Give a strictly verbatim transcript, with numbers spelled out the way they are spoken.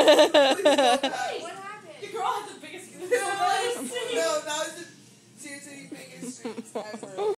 What happened? The girl had the biggest. No, that was the seriously biggest streaks ever.